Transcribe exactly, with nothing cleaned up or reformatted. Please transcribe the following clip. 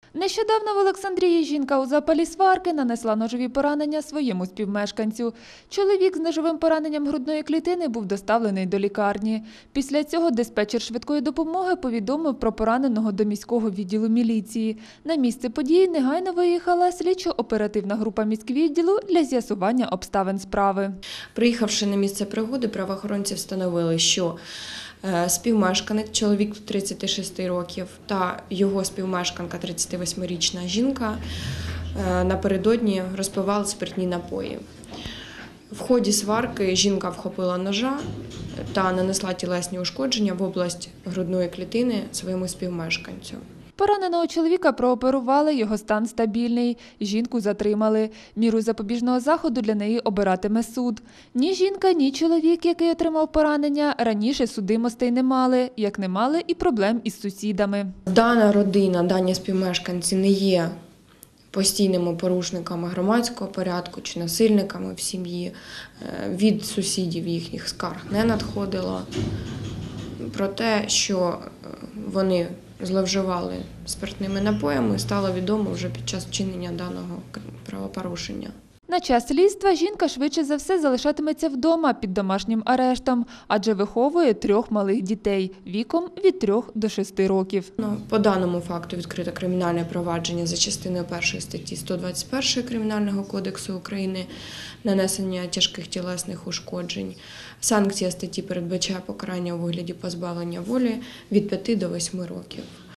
Нещодавно в Олександрії жінка у запалі сварки нанесла ножові поранення своєму співмешканцю. Чоловік з ножовим пораненням грудної клітини був доставлений до лікарні. Після цього диспетчер швидкої допомоги повідомив про пораненого до міського відділу міліції. На місце події негайно виїхала слідчо-оперативна група міськвідділу для з'ясування обставин справи. Приїхавши на місце пригоди, правоохоронці встановили, що співмешканець, чоловік тридцяти шести років, та його співмешканка тридцятивосьмирічна жінка напередодні розпивали спиртні напої. В ході сварки жінка вхопила ножа та нанесла тілесні ушкодження в область грудної клітини своєму співмешканцю. Пораненого чоловіка прооперували, його стан стабільний. Жінку затримали. Міру запобіжного заходу для неї обиратиме суд. Ні жінка, ні чоловік, який отримав поранення, раніше судимостей не мали, як не мали і проблем із сусідами. Дана родина, дані співмешканці не є постійними порушниками громадського порядку чи насильниками в сім'ї. Від сусідів їхніх скарг не надходило про те, що вони зловживали спиртними напоями, стало відомо вже під час вчинення даного правопорушення. На час слідства жінка швидше за все залишатиметься вдома під домашнім арештом, адже виховує трьох малих дітей віком від трьох до шести років. По даному факту відкрито кримінальне провадження за частиною першої статті сто двадцять першої Кримінального кодексу України нанесення тяжких тілесних ушкоджень. Санкція статті передбачає покарання у вигляді позбавлення волі від п'яти до восьми років.